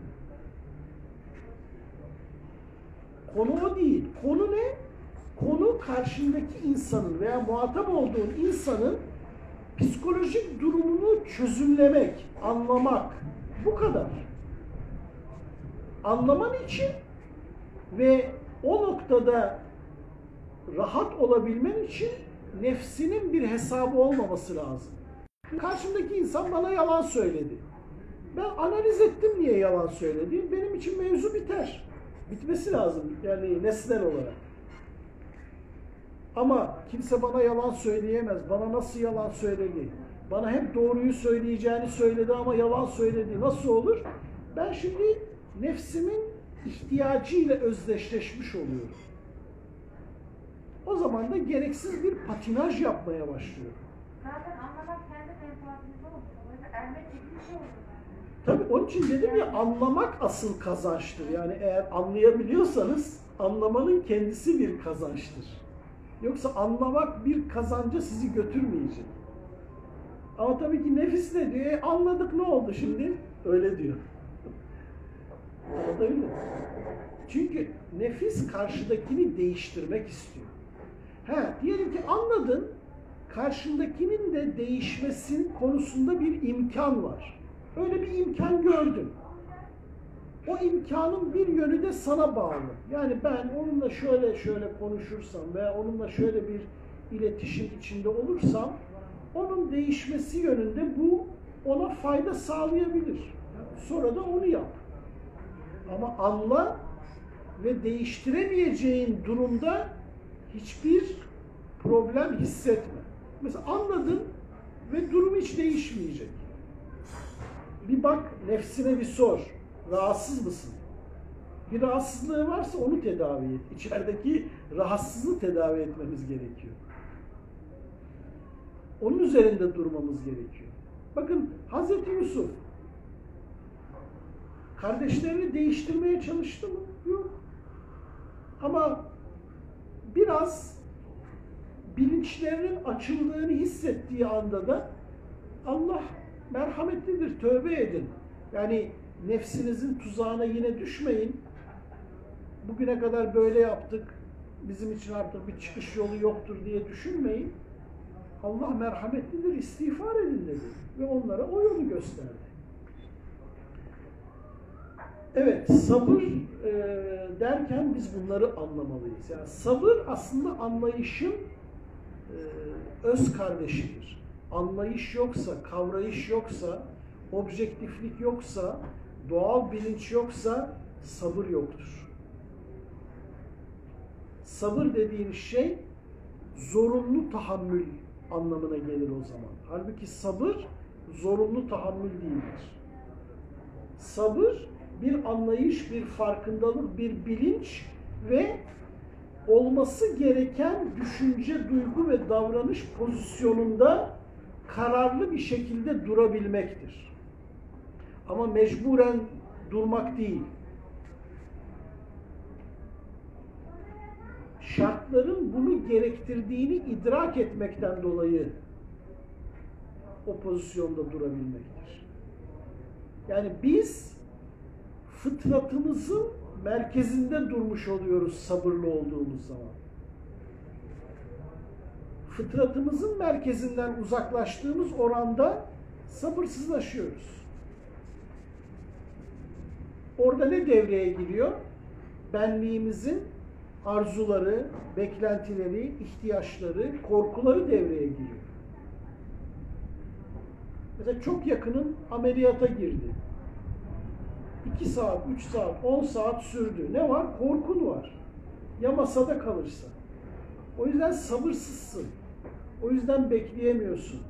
Konu o değil. Konu ne? Konu karşındaki insanın veya muhatap olduğun insanın psikolojik durumunu çözümlemek, anlamak. Bu kadar. Anlaman için ve o noktada rahat olabilmen için nefsinin bir hesabı olmaması lazım. Karşımdaki insan bana yalan söyledi. Ben analiz ettim niye yalan söyledi. Benim için mevzu biter. Bitmesi lazım yani nesnel olarak. Ama kimse bana yalan söyleyemez. Bana nasıl yalan söyledi? Bana hep doğruyu söyleyeceğini söyledi ama yalan söyledi. Nasıl olur? Ben şimdi nefsimin ihtiyacıyla özdeşleşmiş oluyorum. O zaman da gereksiz bir patinaj yapmaya başlıyorum. Zaten anlamak kendi menfaatimiz oldu. O yüzden ermek gibi bir şey oldu. Tabii onun için dedim ya, anlamak asıl kazançtır. Yani eğer anlayabiliyorsanız anlamanın kendisi bir kazançtır. Yoksa anlamak bir kazanca sizi götürmeyecek. Ama tabii ki nefis ne diyor? E, anladık, ne oldu şimdi? Öyle diyor. Anladın mı? Çünkü nefis karşıdakini değiştirmek istiyor. He, diyelim ki anladın, karşındakinin de değişmesin konusunda bir imkan var. Öyle bir imkan gördün. O imkanın bir yönü de sana bağlı. Yani ben onunla şöyle şöyle konuşursam veya onunla şöyle bir iletişim içinde olursam onun değişmesi yönünde bu ona fayda sağlayabilir. Sonra da onu yap. Ama anla ve değiştiremeyeceğin durumda hiçbir problem hissetme. Mesela anladın ve durum hiç değişmeyecek. Bir bak, nefsine bir sor. Rahatsız mısın? Bir rahatsızlığı varsa onu tedavi et. İçerideki rahatsızlığı tedavi etmemiz gerekiyor. Onun üzerinde durmamız gerekiyor. Bakın Hazreti Yusuf kardeşlerini değiştirmeye çalıştı mı? Yok. Ama biraz bilinçlerinin açıldığını hissettiği anda da Allah merhametlidir, tövbe edin. Yani nefsinizin tuzağına yine düşmeyin. Bugüne kadar böyle yaptık, bizim için artık bir çıkış yolu yoktur diye düşünmeyin. Allah merhametlidir, istiğfar edin dedi. Ve onlara o yolu gösterdi. Evet, sabır e, derken biz bunları anlamalıyız. Yani sabır aslında anlayışın e, öz kardeşidir. Anlayış yoksa, kavrayış yoksa, objektiflik yoksa, doğal bilinç yoksa sabır yoktur. Sabır dediğiniz şey zorunlu tahammül anlamına gelir o zaman. Halbuki sabır zorunlu tahammül değildir. Sabır bir anlayış, bir farkındalık, bir bilinç ve olması gereken düşünce, duygu ve davranış pozisyonunda kararlı bir şekilde durabilmektir. Ama mecburen durmak değil. Şartların bunu gerektirdiğini idrak etmekten dolayı o pozisyonda durabilmektir. Yani biz fıtratımızın merkezinde durmuş oluyoruz sabırlı olduğumuz zaman. Fıtratımızın merkezinden uzaklaştığımız oranda sabırsızlaşıyoruz. Orada ne devreye giriyor? Benliğimizin arzuları, beklentileri, ihtiyaçları, korkuları devreye giriyor. Mesela çok yakının ameliyata girdi. iki saat, üç saat, on saat sürdü. Ne var? Korkun var. Ya masada kalırsa. O yüzden sabırsızsın. O yüzden bekleyemiyorsun.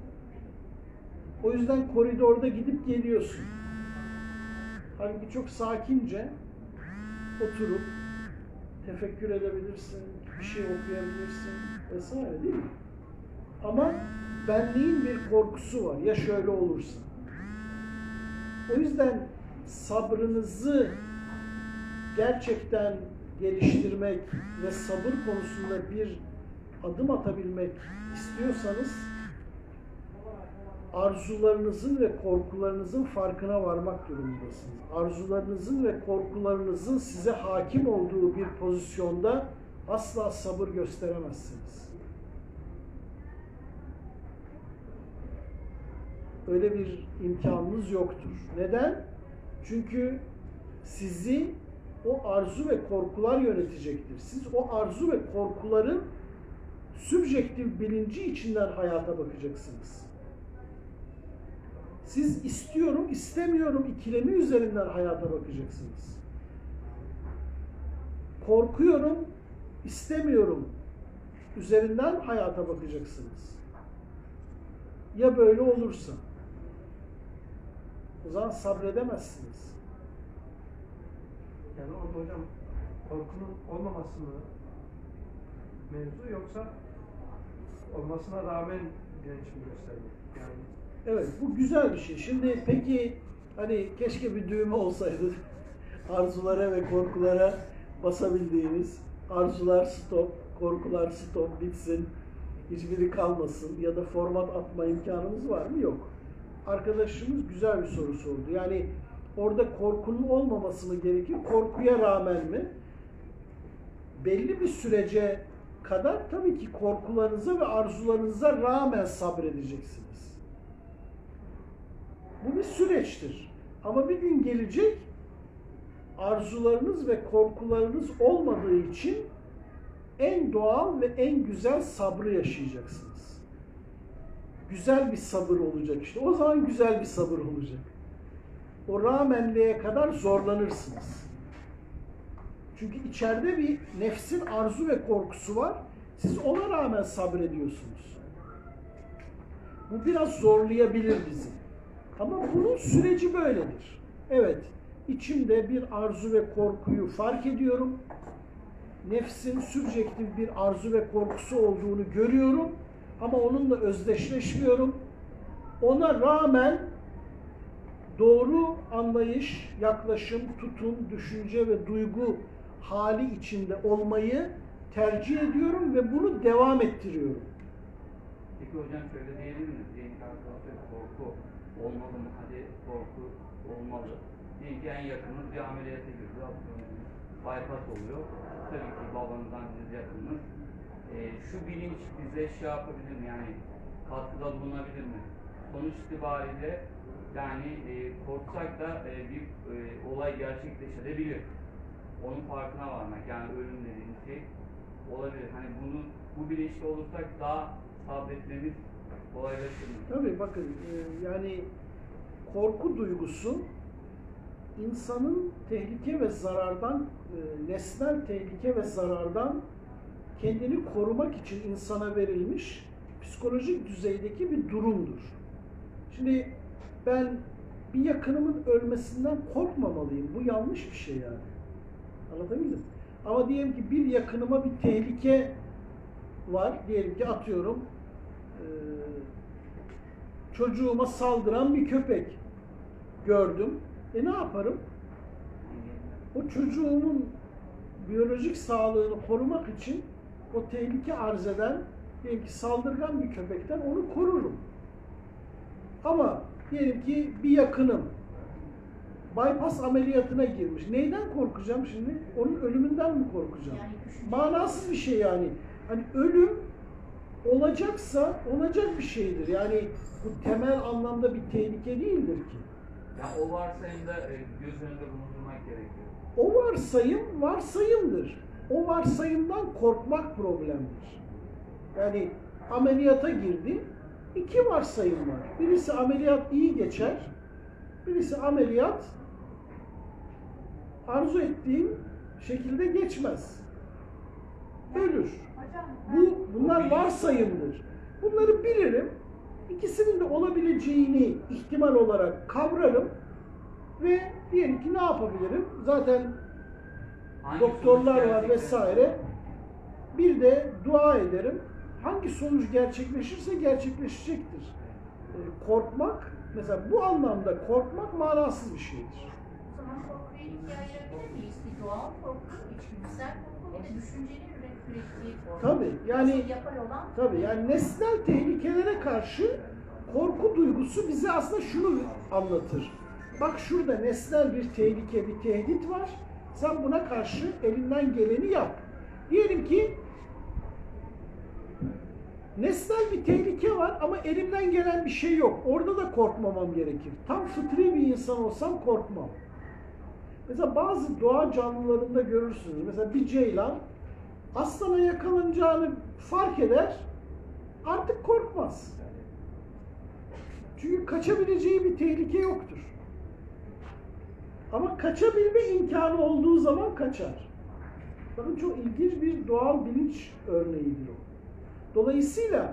O yüzden koridorda gidip geliyorsun. Halbuki çok sakince oturup tefekkür edebilirsin, bir şey okuyabilirsin vesaire değil mi? Ama benliğin bir korkusu var. Ya şöyle olursa. O yüzden sabrınızı gerçekten geliştirmek ve sabır konusunda bir adım atabilmek istiyorsanız arzularınızın ve korkularınızın farkına varmak durumundasınız. Arzularınızın ve korkularınızın size hakim olduğu bir pozisyonda asla sabır gösteremezsiniz. Öyle bir imkanınız yoktur. Neden? Çünkü sizi o arzu ve korkular yönetecektir. Siz o arzu ve korkuların sübjektif bilinci içinden hayata bakacaksınız. Siz istiyorum, istemiyorum ikilemi üzerinden hayata bakacaksınız. Korkuyorum, istemiyorum üzerinden hayata bakacaksınız. Ya böyle olursa? O zaman sabredemezsiniz. Yani orada hocam korkunun olmaması mı mevzu yoksa olmasına rağmen direnç mi göstermek? Yani evet, bu güzel bir şey. Şimdi peki hani keşke bir düğme olsaydı arzulara ve korkulara basabildiğiniz, arzular stop, korkular stop, bitsin, hiçbiri kalmasın ya da format atma imkanımız var mı? Yok. Arkadaşımız güzel bir soru sordu. Yani orada korkunun olmaması mı gerekir? Korkuya rağmen mi? Belli bir sürece kadar tabii ki korkularınıza ve arzularınıza rağmen sabredeceksiniz. Bu bir süreçtir. Ama bir gün gelecek, arzularınız ve korkularınız olmadığı için en doğal ve en güzel sabrı yaşayacaksınız. Güzel bir sabır olacak işte. O zaman güzel bir sabır olacak. O rağmenliğe kadar zorlanırsınız. Çünkü içeride bir nefsin arzu ve korkusu var. Siz ona rağmen sabrediyorsunuz. Bu biraz zorlayabilir bizi. Ama bunun süreci böyledir. Evet, içimde bir arzu ve korkuyu fark ediyorum. Nefsin sübjektif bir arzu ve korkusu olduğunu görüyorum. Ama onunla özdeşleşmiyorum. Ona rağmen doğru anlayış, yaklaşım, tutum, düşünce ve duygu hali içinde olmayı tercih ediyorum ve bunu devam ettiriyorum. Peki hocam şöyle diyebilir miyiz? Diyelim ki arkadaşlar korku olmalı mı? Hadi korku olmalı. Diyelim ki en yakınımız bir ameliyata girdi. bypass oluyor. Tabii ki babanızdan siz yakınız. E, şu bilinç bize şey yapabilir mi? Yani katkıda bulunabilir mi? Sonuç itibariyle yani e, korksak da e, bir e, olay gerçekleşebilir. Onun farkına varmak, yani ölüm dediğimiz şey olabilir. Hani bunu bu bilinçli olursak daha sabretmemiz kolaylaşır mı? Tabii bakın e, yani korku duygusu insanın tehlike ve zarardan, e, nesnel tehlike ve zarardan kendini korumak için insana verilmiş psikolojik düzeydeki bir durumdur. Şimdi ben bir yakınımın ölmesinden korkmamalıyım. Bu yanlış bir şey yani. Anlatabildim mi? Ama diyelim ki bir yakınıma bir tehlike var. Diyelim ki atıyorum e, çocuğuma saldıran bir köpek gördüm. E ne yaparım? O çocuğumun biyolojik sağlığını korumak için o tehlike arz eden, diyelim ki saldırgan bir köpekten onu korurum. Ama diyelim ki bir yakınım bypass ameliyatına girmiş. Neyden korkacağım şimdi? Onun ölümünden mi korkacağım? Manasız bir şey yani. Hani ölüm olacaksa olacak bir şeydir. Yani bu temel anlamda bir tehlike değildir ki. Yani o varsayımda e, göz önünde bulundurmak gerekiyor. O varsayım varsayımdır. O varsayımdan korkmak problemdir. Yani ameliyata girdim. İki varsayım var. Birisi ameliyat iyi geçer. Birisi ameliyat arzu ettiğim şekilde geçmez. Ölür. Bu, bunlar varsayımdır. Bunları bilirim. İkisinin de olabileceğini ihtimal olarak kavrarım ve diyelim ki ne yapabilirim? Zaten Hangi doktorlar sonuç var gerçekleşir? vesaire. Bir de dua ederim. Hangi sonuç gerçekleşirse gerçekleşecektir. Ee, korkmak, mesela bu anlamda korkmak manasız bir şeydir. O zaman korkuyu ikiye ayırabilir miyiz? Bir doğal korku, içgüdüsel korku, bir de düşüncenin üret- ürettiği korku. Tabii yani Asıl yapay olan tabii yani nesnel tehlikelere karşı korku duygusu bize aslında şunu anlatır. Bak şurada nesnel bir tehlike, bir tehdit var. Sen buna karşı elinden geleni yap. Diyelim ki nesnel bir tehlike var ama elimden gelen bir şey yok. Orada da korkmamam gerekir. Tam fıtri bir insan olsam korkmam. Mesela bazı doğa canlılarında görürsünüz. Mesela bir ceylan aslana yakalanacağını fark eder, artık korkmaz. Çünkü kaçabileceği bir tehlike yoktur. Ama kaçabilme imkanı olduğu zaman kaçar. Bakın çok ilginç bir doğal bilinç örneğidir o. Dolayısıyla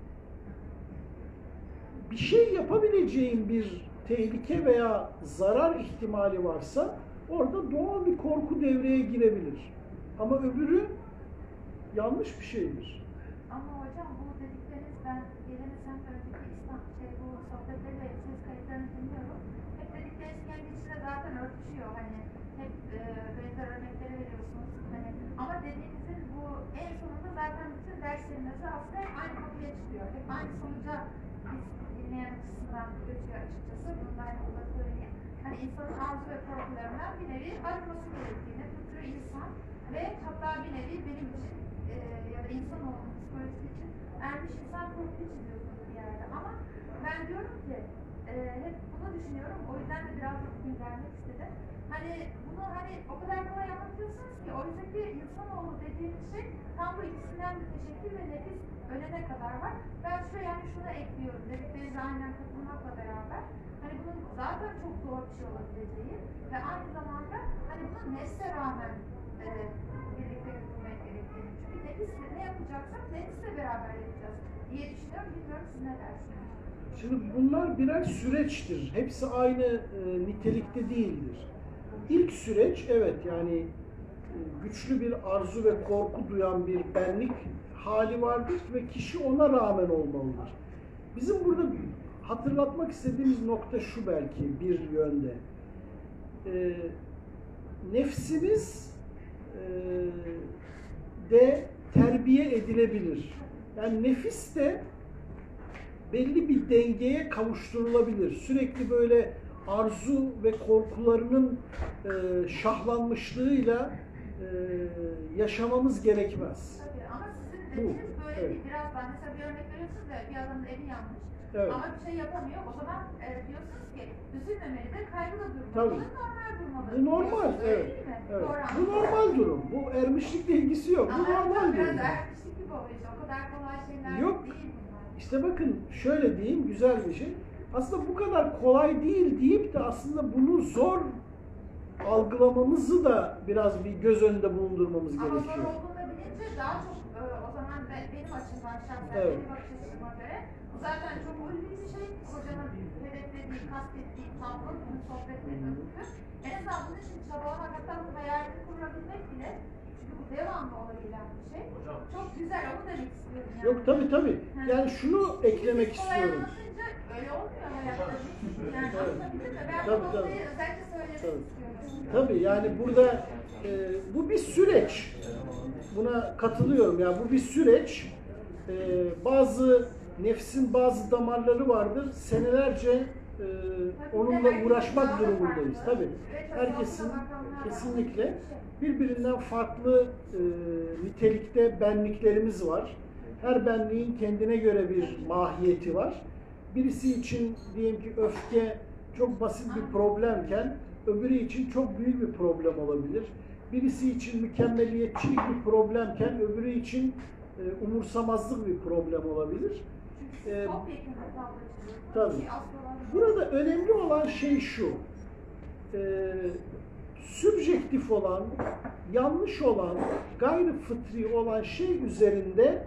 bir şey yapabileceğin bir tehlike veya zarar ihtimali varsa orada doğal bir korku devreye girebilir. Ama öbürü yanlış bir şeydir. ama hocam bu dedikleriniz ben gelemesem önceki İslam şey bu sohbetleri ve ses kayıtlarını dinliyorum. Hep dedikleriniz kendi içinde zaten örtüşüyor. Hani hep e, benzer örnekleri veriyorsunuz. Hani ama dediğinizin bu en sonunda zaten bütün derslerinizi aslında hep aynı kapıya çıkıyor. Hep aynı sonuca biz dinleyen açısından götürüyor açıkçası. Bunu da aynı burada söyleyeyim. Hani insanın arzu ve korkularından bir nevi arınması gerektiğini, bu tür insan ve hatta bir nevi benim için e, ya da insan olmanın psikolojisi için ermiş insan korku çiziyorsunuz bir yerde. Ama ben diyorum ki e, hep bunu düşünüyorum. O yüzden de biraz da bugün gelmek istedim. Hani bunu hani o kadar kolay anlatıyorsunuz ki oysa ki insanoğlu dediğimiz şey tam bu ikisinden de teşekkür ve nefis ölene kadar var. Ben şuraya yani şunu ekliyorum. Dediklerinize aynen katılmakla beraber hani bunun zaten çok zor bir şey olabileceği ve aynı zamanda hani bunun nefse rağmen e, birlikte götürmek gerektiğini. Çünkü nefisle ne yapacaksak nefisle beraber yapacağız diye düşünüyorum. Bilmiyorum siz ne dersiniz? Şimdi bunlar birer süreçtir. Hepsi aynı e, nitelikte değildir. İlk süreç evet yani e, güçlü bir arzu ve korku duyan bir benlik hali vardır ve kişi ona rağmen olmalıdır. Bizim burada hatırlatmak istediğimiz nokta şu belki bir yönde. E, nefsimiz e, de terbiye edilebilir. Yani nefis de belli bir dengeye kavuşturulabilir. Sürekli böyle arzu ve korkularının e, şahlanmışlığıyla yaşamamız gerekmez. Tabii ama sizin dediğiniz Bu, böyle evet. değil. Biraz ben mesela bir örnek veriyorsunuz ya, bir adamın evi yanmış. Evet. Ama bir şey yapamıyor. O zaman e, diyorsunuz ki üzülmemeli de kaygıda durmalı. Tabii. Bu normal durmalı. Bu normal, Diyorsunuz, öyle evet. değil mi? evet. Doğru Bu normal durum. Bu ermişlikle ilgisi yok. Bu Ama normal biraz durum. erkeklik gibi oluyor işte. O kadar kolay şeyler Yok. değil bunlar. İşte bakın şöyle diyeyim, güzel bir şey. Aslında bu kadar kolay değil deyip de aslında bunu zor algılamamızı da biraz bir göz önünde bulundurmamız Ama zor gerekiyor. olduğunu bilince daha çok e, o zaman be, benim açımdan şahsen, Evet. benim bakış açıma göre bu zaten çok ulvi bir şey. Hocanın hedeflediği, kastettiği tablo, bunu sohbet etmek. En azından bunun için çabalamak, hatta bu hayalini kurabilmek bile, çünkü bu devamlı olabilen bir şey. Çok güzel, onu demek istiyorum yani. Yok tabii tabii. Yani şunu eklemek Kolay istiyorum. anlatınca öyle olmuyor hayatta. Yani Evet. anlatabildim mi? Ben Tabii, bu tabii. noktayı özellikle söylemek Tabii. istiyorum. Tabii yani burada e, bu bir süreç. Buna katılıyorum. Yani bu bir süreç. E, bazı nefsin bazı damarları vardır. Senelerce e, onunla uğraşmak durumundayız. Tabii. Herkesin kesinlikle birbirinden farklı e, nitelikte benliklerimiz var. Her benliğin kendine göre bir mahiyeti var. Birisi için diyelim ki öfke çok basit bir problemken öbürü için çok büyük bir problem olabilir. Birisi için mükemmeliyetçilik bir problemken öbürü için e, umursamazlık bir problem olabilir. E, tabii. Burada önemli olan şey şu. E, sübjektif olan, yanlış olan, gayri fıtri olan şey üzerinde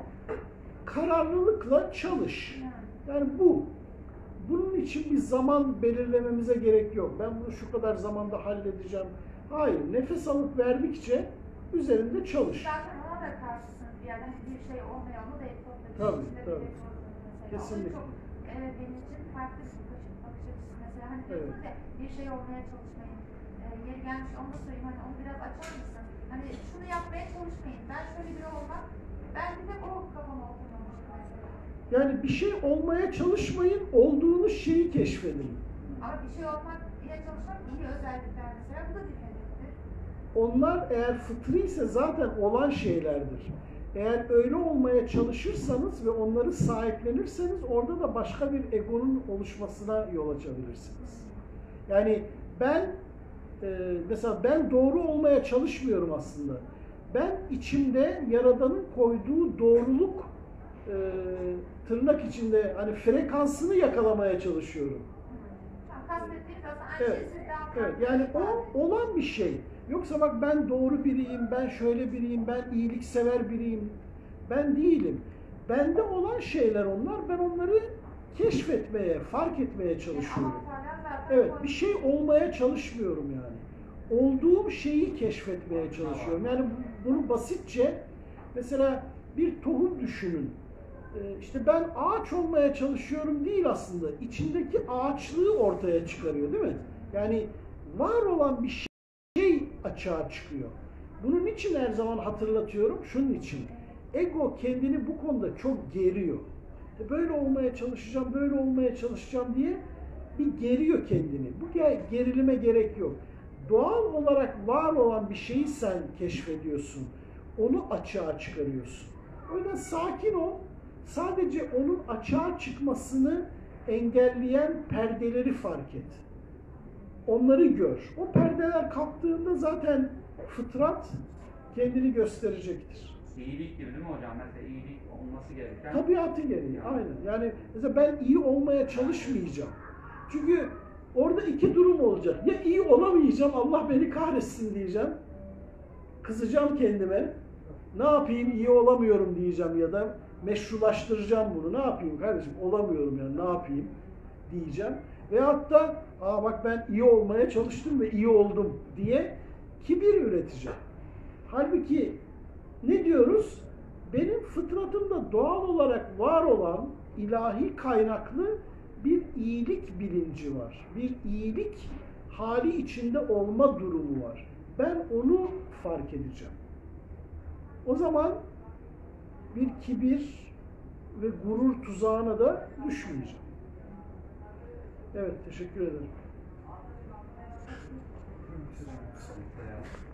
kararlılıkla çalış. Yani bu. Bunun için bir zaman belirlememize gerek yok. Ben bunu şu kadar zamanda halledeceğim. Hayır. Nefes alıp verdikçe üzerinde çalış. Zaten ona da karşısınız bir yerden bir şey olmayanı da hep topladığınız Tabii, içinde tabii. bir mesela. Kesinlikle. O da çok, evet, benim için farklı bir bakış bakış açısı mesela. Hani Evet. diyorsunuz ya bir şey olmaya çalışmayın. Ee, yeri gelmiş onu da söyleyeyim, hani onu biraz açar mısın? Hani şunu yapmaya çalışmayın. Ben şöyle biri olmak, ben bir tek o kafama oturmamıştım mesela. Yani bir şey olmaya çalışmayın, olduğunuz şeyi keşfedin. Ama bir şey olmak ile çalışmak iyi özellikler mesela. Bu da bir hedeftir. Onlar eğer fıtri ise zaten olan şeylerdir. Eğer öyle olmaya çalışırsanız ve onları sahiplenirseniz orada da başka bir egonun oluşmasına yol açabilirsiniz. Yani ben e, mesela ben doğru olmaya çalışmıyorum aslında. Ben içimde Yaradan'ın koyduğu doğruluk e, tırnak içinde hani frekansını yakalamaya çalışıyorum. Kastettiğiniz aslında Evet. annesi daha Evet, farklı yani ifade. o olan bir şey. Yoksa bak ben doğru biriyim, ben şöyle biriyim, ben iyiliksever biriyim. Ben değilim. Bende olan şeyler onlar, ben onları keşfetmeye, fark etmeye çalışıyorum. Evet, bir şey olmaya çalışmıyorum yani. Olduğum şeyi keşfetmeye çalışıyorum. Yani bunu basitçe, mesela bir tohum düşünün. Ee, İşte ben ağaç olmaya çalışıyorum değil aslında. İçindeki ağaçlığı ortaya çıkarıyor değil mi? Yani var olan bir şey açığa çıkıyor. Bunun için her zaman hatırlatıyorum, şunun için. Ego kendini bu konuda çok geriyor. Böyle olmaya çalışacağım, böyle olmaya çalışacağım diye bir geriyor kendini. Bu gerilime gerek yok. Doğal olarak var olan bir şeyi sen keşfediyorsun. Onu açığa çıkarıyorsun. O yüzden sakin ol. Sadece onun açığa çıkmasını engelleyen perdeleri fark et. Onları gör. O perdeler kalktığında zaten fıtrat kendini gösterecektir. İyilik gibi değil mi hocam? Mesela iyilik olması gereken... Tabiatı gereği, aynen. Yani mesela ben iyi olmaya çalışmayacağım. Çünkü orada iki durum olacak. Ya iyi olamayacağım, Allah beni kahretsin diyeceğim. Kızacağım kendime. Ne yapayım, iyi olamıyorum diyeceğim ya da meşrulaştıracağım bunu. Ne yapayım kardeşim, olamıyorum yani, ne yapayım diyeceğim. Veyahut da, aa bak ben iyi olmaya çalıştım ve iyi oldum diye kibir üreteceğim. Halbuki ne diyoruz? Benim fıtratımda doğal olarak var olan ilahi kaynaklı bir iyilik bilinci var. Bir iyilik hali içinde olma durumu var. Ben onu fark edeceğim. O zaman bir kibir ve gurur tuzağına da düşmeyeceğim. Evet, teşekkür ederim.